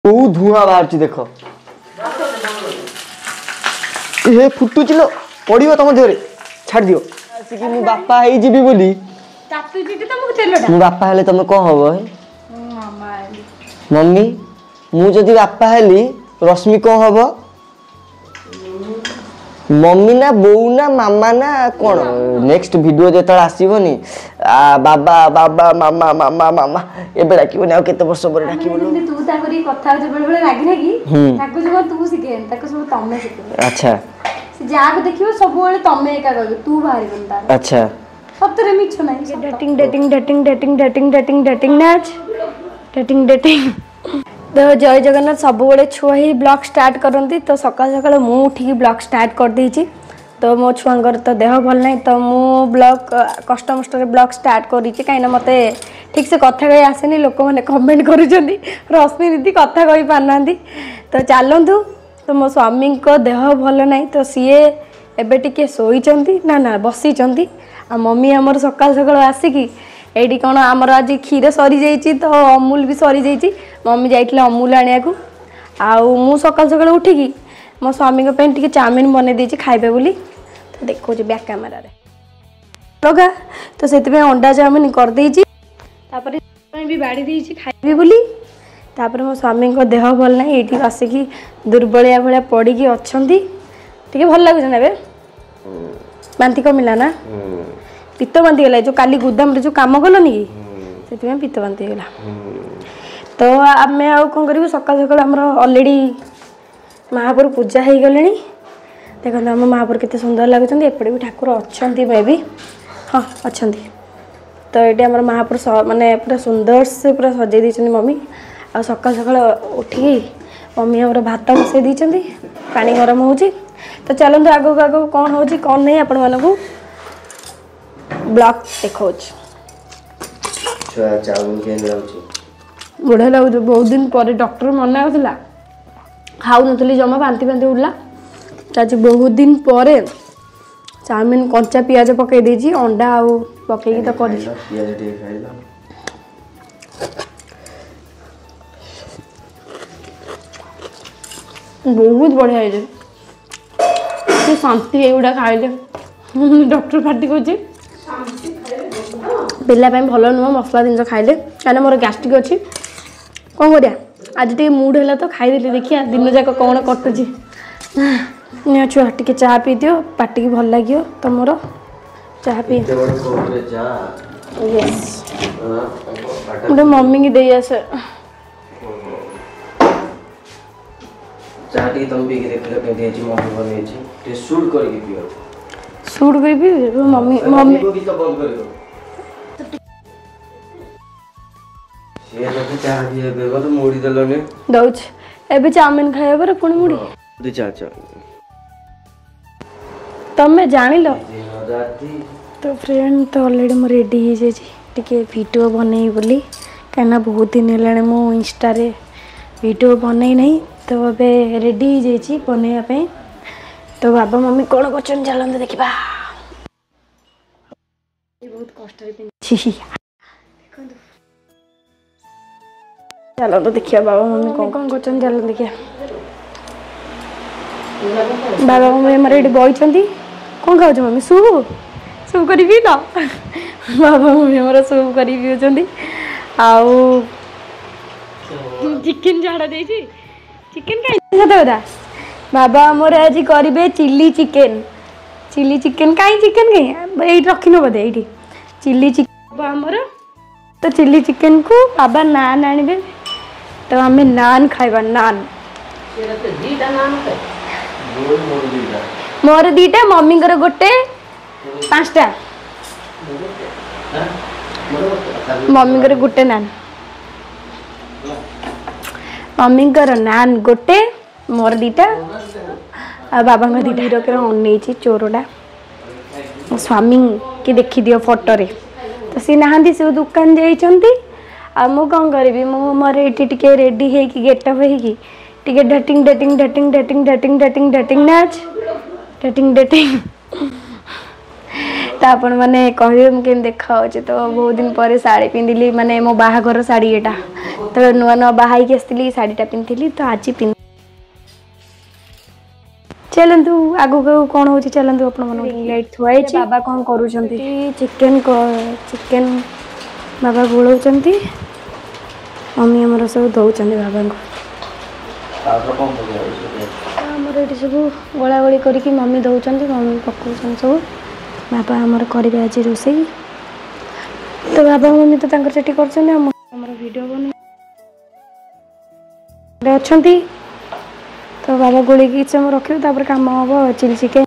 बहु धुआं बाहर देख ये फुटुच लो पड़ो तुम देहरे छाड़ दियो आसिक मु बापा है जीवी बोली मु बापा हेले तुम कौन हम मम्मी मु जदि बापा हेली रश्मि कौन हम मम्मी ना बो ना मामा ना कौन नेक्स्ट वीडियो जो आसबनी बाबा बाबा मामा मामा मामा एबे डाकिबनी आ केते वर्ष पर डाकिबनी तू ताकरी कथा जे बळे बळे लागी नाकी ताको जो तू सिखेन ताको सब तमे सिखे अच्छा से जाको देखियो सब बळे तमे एका कहबे तू बाहरी बनता अच्छा सतरे मिछ नाही dating dating dating dating dating dating dating नाच डेटिंग डेटिंग तो जय जगन्नाथ सब बड़े छुआ ही ब्लॉग स्टार्ट करती तो सकाल सकाल मु उठिकी ब्लॉग स्टार्ट कर देछि तो मो छुआंकर तो देह भल नहीं तो मु ब्लॉग कष्ट मष्ट ब्लॉग स्टार्ट करी कहीं मते ठीक से कथा कही आसेनी लोक मैंने कमेंट करुँच रश्मि दीदी कथा कही पारना तो चलतु तो मो स्वामी को देह भल नहीं तो सीए एबे टिके शोइचंती ना ना बसीचंती आ मम्मी हमर सकाल सकाल आसिकी एडी कौन आमर आज क्षीर सरी जाइए तो अमूल भी सरी जाइए मम्मी जाइए अमूल आने को आउ मु सकाल सकाल उठिकी मो स्वामी टी चाउमिन बन देती खाइबे बोली तो देखो बैक कैमेरा लगा तो से अंडा चाउमिन कर देती भी बाड़ी देती खाइबे बोली तापर मो स्वामी को देह भल ना ये आसिकी दुर्बलिया भाया पड़ी अच्छा टे भल लगुच बांति कमिला ना पित्त बांति गला जो काली गोदाम रे जो काम कलनी कि से पित्त बांति गला तो आम आउ कौन करूँ सकाल सकाल आम अलरेडी महापुर पूजा हो गले देखो आम महापुर केते सुंदर लगुच एपटे भी ठाकुर अच्छा मे भी हाँ अच्छा तो ये आम महापुर माने पूरा सुंदर से पूरा सजे दी मम्मी आ सकाल सकाल उठिकी मम्मी आम भात बसई दी पानी गरम हो तो चलते आगक आगक कौन हो कौन नहीं आपण मानू ब्लॉग देखो बढ़िया लगुच बहुत दिन पर डॉक्टर मना करला खाऊ नी जमा बांति बांति उठला आज बहुत दिन पर चाउमिन कंचा पियाज पकई देजी अंडा आउ पकई तो कर बहुत बढ़िया है शांति एगुड़ा खाइले डॉक्टर पार्टी कर पिला भल नुह मसला जिन खाइले कहीं मोर गैस्ट्रिक अच्छी कौन करिया आज टे मूड है तो खाईदे देखिए दिन जाक कौन कटुची छुआ टे चाह पी दियो पार्टी की भल लगे तुम चाह पी मम्मी की दे आसे चाटी तुम भी देखले पे देजी मम्मी बने छी ते शूट करके पियो शूट कर भी मम्मी मम्मी को भी तो बंद करियो ये तो चाह दिए बेगो तो मुड़ी देलने दउछ एबे चाउमिन खाए पर पुणी मुड़ी दे चाचा तमे जानि लो तो फ्रेंड तो ऑलरेडी मो रेडी हो जे टिके वीडियो बनै बोली कहना बहुत दिन हेलाने मो इंस्टा रे वीडियो बनै नहीं तो अबे रेडी हो जाइए बनैया पे तो बाबा मम्मी कौन कर चलते देखा बहुत कष्ट चलो तो देखिए बाबा मम्मी कौन कौन कर चलते देखिए बाबा मम्मी हमारे ये बही कौन खाऊ मम्मी सूप सूप कर पी लो बाबा मम्मी हमारा सूप कर पीछे आउ चिकेन झाड़ा दे चिकेन कहीं कथा बाबा मोर आज करेंगे चिल्ली चिकेन कहीं चिकेन कहीं ये रखी न बोधे ये चिल्ली चिकेन आमर तो चिल्ली चिकेन को बाबा नान आने तो आम नान खाइबा नान मोर दीटा मम्मी गोटे 5टा मम्मी गोटे नान मम्मी नान गोटे मोर दीटा आ बाबा दीटा हिरोक अनई चोरटा मो स्वामी की देखी दियो फोटो रे तो सी नहांती से दुकान जाइछंती आ मु कौन करी मु मोर एटी टिके रेडी है कि गेटअप है कि टिके dating dating dating dating dating dating dating नाच डेटिंग डेटिंग तो आपण मैंने कहे मुझे देखा तो बहुत दिन पर साड़ी पिंधिली माने मो बाहाघर साड़ी एटा तो नुआ नुआ बाहर की आसती शाढ़ीटा पिंधि तो आज पिंध चलतु आगु कौन हो चलतु लाइट थुआई बाबा कौन करूँ चिकेन चिकेन बाबा गोलौ मम्मी आमर सब दौरान बाबा आमर ये सब गोला गोली करके मम्मी दौरान मम्मी पकाउन सब बाबा आमर करेंगे आज रोषे तो बाबा मम्मी तो सेठी कर वीडियो बन अच्छा तो बाबा गोली की समय रखिए कम हम चिली चिकेन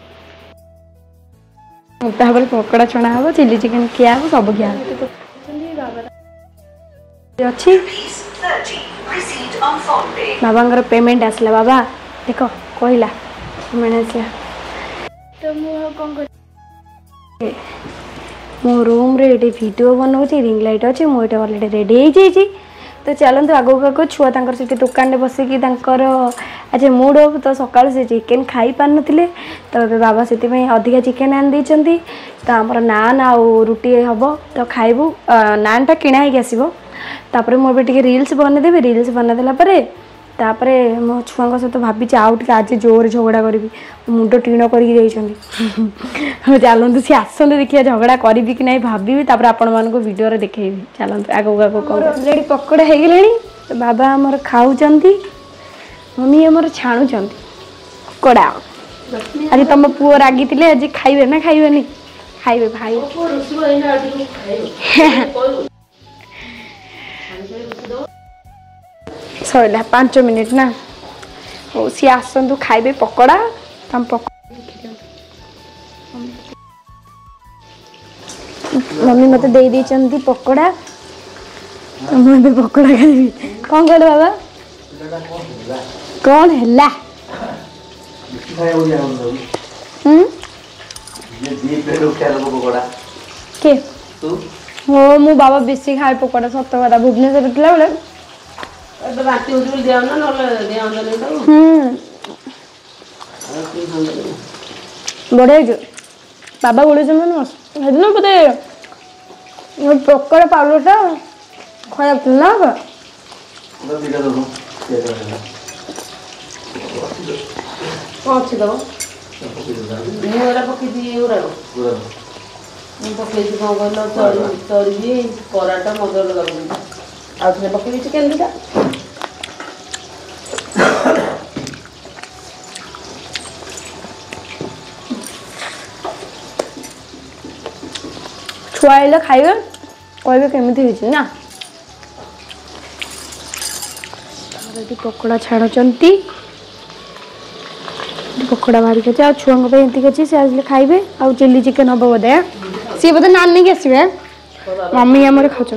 पकड़ा छणा हम चिली चिकेन खिया हम सब खिया अच्छी बाबा पेमेंट आसला बाबा देख कहला पेमेंट आसला तो मुझे मो रूम रे वीडियो बनाऊँ रिंग लाइट अच्छी मुझे अलरेडी रेडी हो जाइए तो चलते आगक आग छुआ से दुकान बसिकी आज मूड ऑफ तो सका से चिकेन खाई पार नथिले तो बाबा से अधिका चिकेन आन देइचंती तो आमर नान आउ रुटी हम तो खाइबू नानटा किणा ही आसो तापर मुझे रील्स बनईदेवी रील्स बनईदेला तापरे मो छुआ सहित भाभी आउ टे आज जोर झगड़ा करी मुंड टीण करके चलते सी आसते देखिए झगड़ा करी कि ना भाभी तापर आपण मानक वीडियो देखी चलते आगक आग ऑलरेडी पकड़ा हो गले तो बाबा आमर खाऊँ मम्मी आमर छाणुं पकड़ा आज तुम पुओ रागी थे आज खाइबे ना खाइबे खाइबे भाई सर 5 मिनिट ना हो सी आसतु खाइबे पकड़ा तम मम्मी मत दे दी पकड़ा मुझे पकड़ा खाइबी कौन कहले बाबा कौन है के हो मु बाबा बेसी खाए पकड़ा सत कथा भुवनेश्वर थिला बेले बढ़िया बाबा गोले बोधे पकड़ पाउडरटा खराब ना कराटा मजा लगा पकड़ी चिकेन दुटा छुआ आइले खाइबे कहबे केमिति होइछि ना तारदी पकोड़ा छाणुचंती पकोड़ा बाहर के आ छुआ पे एंती के से आज खाइबे आ चिली चिकेन हबो बोधे सी बोधे नान नहीं आसीबे मम्मी हमर खाउछ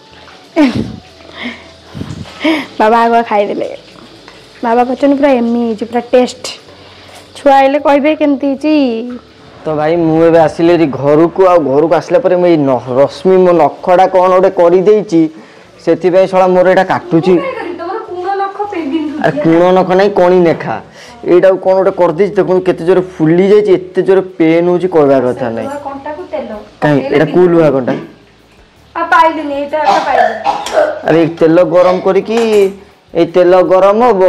बाबा आग खाईदे बाबा कहते पूरा एमी पूरा टेस्ट छुआ आइले कहबे केमती तो भाई मुझे आसिले घर को घर को आसला रश्मि मो नखटा कौन गोटे कर शला मोर यहाँ काटुची कुण नख ना कणी नेखा यहाँ कौन गोटे कर देखो केते जोर फुली जाइए एत जोर पेन हो कहबार कथा ना कहीं कौ लुहा कंटा अरे तेल गरम करके तेल गरम हम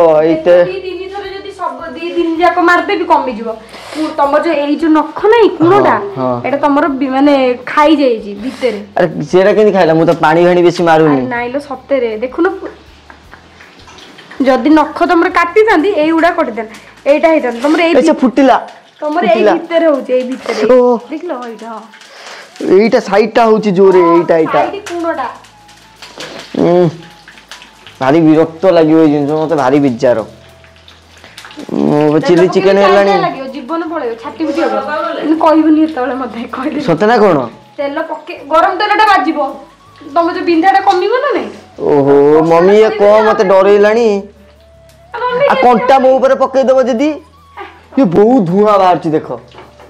तुम जो नख ना कुणटा एटा तुमर माने खाई जाई भितर अरे सेरा केनी खाइला मु तो पानी घणी बेसी मारुनी नाइलो सतेरे देखुन जदी नख तुमर काटी थांदी एई उडा कटि देन एटा हेता तुमर एई अच्छा फुटिला तुमर एई भितर होचे एई भितर देखलो एटा एटा साइडटा होची जोरे एटा एटा साइड कुणटा भारी विरक्त लागियो जिंस मते भारी बिजार चिली चिकेन हेलानी जीवन पळेयो छाती बिटी हो कहबनी एतले मते कहले सते ना कोन तेल पके गरम तेलटा बाजिबो तुम जो बिंधाटा कमिबो ना नै ओहो मम्मी ये को मते डरेलानी आ कंटा मो ऊपर पके देबो जदी ये बहुत धुआं बाहर देखो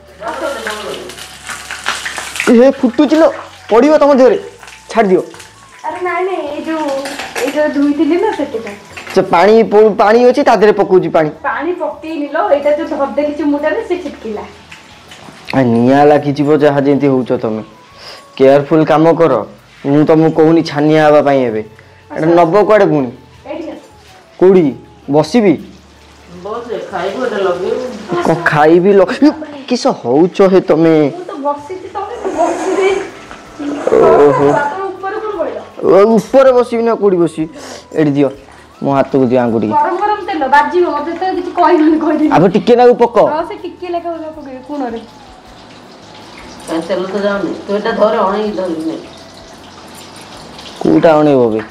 ए फुटू चिलो पड़ियो तम जोरे छाड़ दियो अरे नाइ नै ए जो धुई दिले ना सेटे से पानी पानी अछि तादरे पकोजी पानी पानी पक्की निलो एटा जो धर देली चुमुटा ने से छिटकिला आ निया लागी जीवो जहा जेंती होउछ तमे केयरफुल काम करो मु तुमको कहूनी छानिया हवा पाई एबे एटा नब कुआडे पुणी कोड़ी बसबी खाइबी किस हौच हे तमे ऊपर बसबी ना कोड़ी बसी एडी दियो मो हाथ को दियो आंगुठी गरम गरम तेल बाजी मते तो किछ कहै अब टिके ना पको हां से टिके लेखा पके कोन रे तेल तो जाऊनी तो एटा धरे अणे धरने कोटा अणे होबे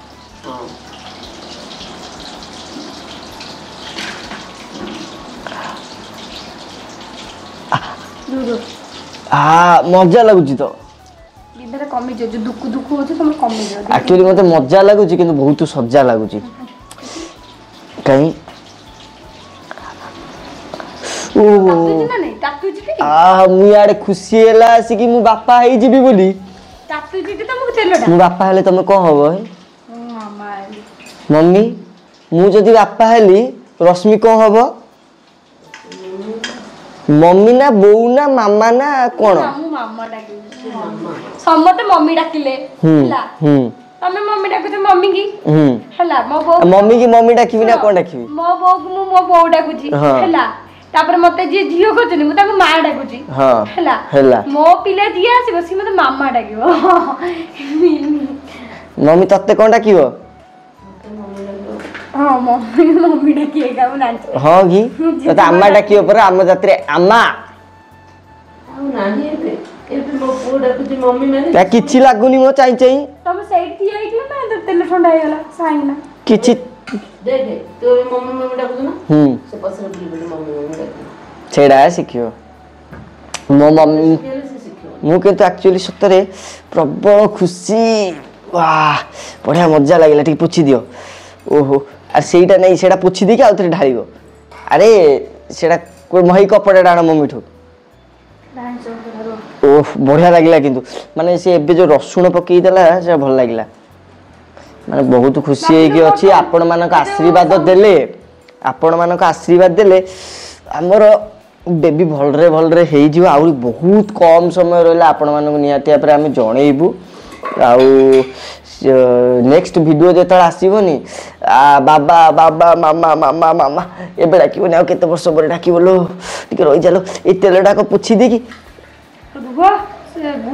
मजा लगुच तो कमी जो दुख दुख हो कमी एक्चुअली मते मजा लगुच कि बहुत सज्जा लगुच कहीं मुझे खुशी है कि मु बापा है जीवी बोली मु बापा हेले तुम कौन हम मम्मी मु जदि बापा हेली रश्मि कौन हम मम्मी ना बो ना मामा ना कौन समते मम्मी डाकिले हला तमे मम्मी डाकुछ मम्मी की हला मो बो मम्मी की मम्मी डाकिबी ना कोन डाकिबी मो बो को मो बो डाकुची हला तापर मते जे झियो खोजनी मु ताको मां डाकुची हला हला मो पिले जिया आसीबो सी मते मामा डाकिबो मम्मी तत्ते कोन डाकिबो हां मम्मी मम्मी डाकिएगा मु नाच हां की त अम्मा डाकियो पर अम्मा जात्रे अम्मा नानी एबे मो पो डाकुची मम्मी माने क्या किछि लागुनी मो चाइ चाइ तब साइड थी आई कि ना तेल ठंडा आइला साइना किछि देख तो मम्मी मम्मी डाकुछ ना से पसरे बुली बुली मम्मी मम्मी डाकुछ छेड़ा सिखियो मो मम्मी मु किंतु एक्चुअली सतरे प्रबल खुशी वाह बढ़िया मजा लागला ठीक पुछि दियो ओहो आ सेटा नहीं सेटा पुछि दे के आउथरे ढाळिबो अरे सेटा कोई मही कपड़ा डाण मम्मी ठो ओह बढ़िया लागला किंतु माने से एबे जो रसुण पकई देला से भल लागला माने बहुत खुशी है कि अछि आपण मानक आशीर्वाद देले हमर बेबी भलरे हेई जिवो आ बहुत कम समय रहला आपण मानक नियातिया पर हम जणेइबू आ नेक्स्ट वीडियो जेता आसीबोनी बाबा बाबा मामा मामा मामा एबे डाकिबोनी आ केते वर्ष पर डाकिबोलो टिके रहि जालो ए तेलडा को पुछि दे की रुगो से गु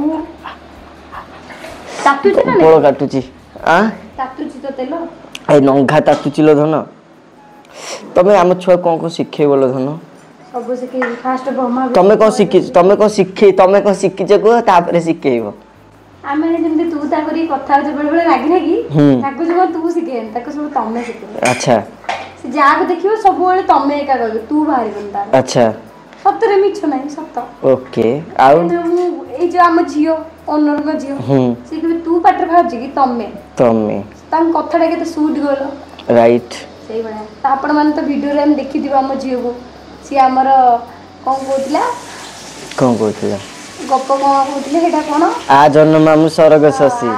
तातुची ना बड़ काटुची आ तातुची तो तेल ए नंगा तातुची लो धन तमे हम छुआ कोन को सिखे बोलो धन सब सिखे फास्ट ब्रह्मा तमे को सिखी को तापरे सिखेइबो आमे जेमते तू ता करी कथा जे बळे बळे लागी ना की ताको जो तू सिखेन ताको सब तमे सिखे अच्छा से जा को देखियो सब बळे तमे एका कहबे तू भारी बनता अच्छा सतरे मिछ नाही सत ओके आउ ए जो हम जियो ओनर को जियो से कि तू पाटर भाजी की तमे तां कथाडा केते सूट गलो राइट सही बळे ता आपण मान तो वीडियो रे हम देखि दिबा हम जियो को सी हमर कोन कोथिला गप्प कोन कोथिले हेटा कोन आ जन्म मामु सरग शशी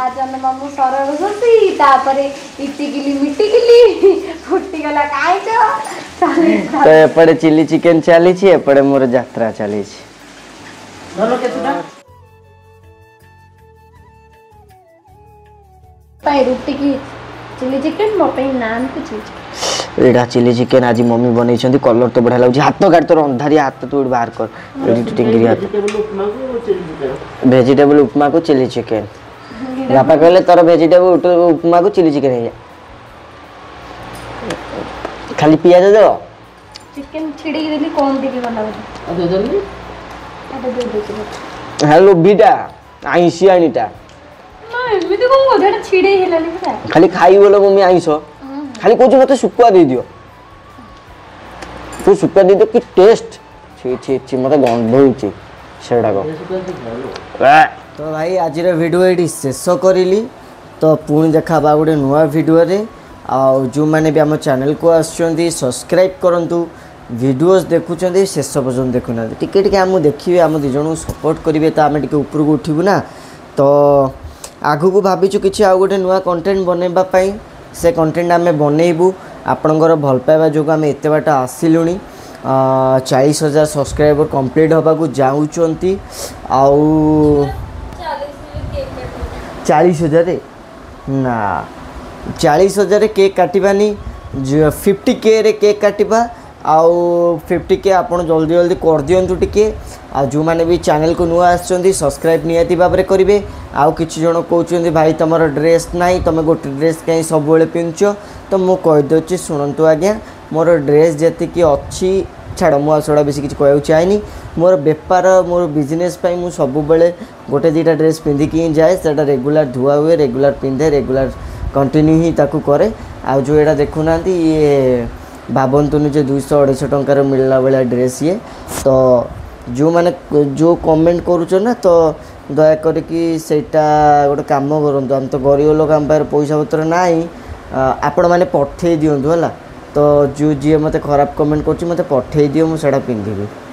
तापरे इटिकिली मिटिकिली फुटी गला काई जो तो एपड़े चिली चिकन चली छी एपड़े मोर यात्रा चली छी धनो केतुटा पाई रोटी की चिली चिकन मो पे नान को चिली एडा चिली चिकन आज मम्मी बनै छथि कलर तो बढ़िया लागु हाथ काट तो अंधारी हाथ तो बाहर कर रेडी टू टिंगरी हाथ वेजिटेबल उपमा को चिली चिकन बापा कहले तोर वेजिटेबल उपमा को चिली चिकन है खाली पियाज दे चिकन छिड़ी देली कोन देली बनावे दे देली हेलो बीटा आईसी आनीटा ना एमिति कोन गोधेटा छिड़ी हेलानी पता खाली खाई बोलो मम्मी आईसो खाली कोच मते सुकुआ दे दियो तू सुकुआ दे दो कि टेस्ट छी मते गंध होची सेडा को तो भाई आज रे वीडियो एडी शेष करिली तो पुणी देखा बा गुडे नुवा वीडियो रे आ जो माने भी हम चैनल को आछंती सब्सक्राइब करंतु वीडियोस देखुचंती शेष पर्यंत देखुना टिके टिके हम देखिबे हम दि जणो सपोर्ट करिवे तो हम टिके ऊपर को उठिबु ना तो आगु को भाबिचु किछि आ गुडे नुवा कंटेंट बनेबा पई से कंटेंट आम बनइबू आपणकर भल पाइबा जो आम एत बाट आसिलुणी 40,000 सब्सक्राइबर कंप्लीट होगा जाऊँगी आउ 40,000 ना 40,000 केक काटवानी 50K रे केक काटिबा आउ 50K आपन जल्दी जल्दी कर दियंतु टिके आ जो माने भी चैनल को नुआ आछंदी सब्सक्राइब नियति भाबरे करिवे आउ किछि जण कहउछंदी भाई तमरो ड्रेस नाही तमे गोटे ड्रेस कहीं सब बेले पिंचो तो मु कहि दोछि सुनंतु आज्ञा मोर ड्रेस जति कि अछि छाड़ मु छोड़ा बेसी किछि कहउ चाहनी मोर बेपार मोर बिजनेस पई मु सब बेले गोटे दुटा ड्रेस पिंधिकी जाए सेटा रेगुलर धुआ हुए रेगुलर पिंधे रेगुलर कंटिन्यू ही ताकू करे आ जो एटा देखु नांती ये भावंतुनि जे 200-250 टंकार मिलला वाला ड्रेस ये तो जो माने जो कमेंट करूछ ना तो दया करके सेटा गोटे काम करंतु हम तो गरीब लोक हम पार पैसा पत्र नाही आपण माने पठे दियंतु हला तो जो जी मते खराब कमेंट करछि मते पठे दियो मु सेटा पिंधिबे।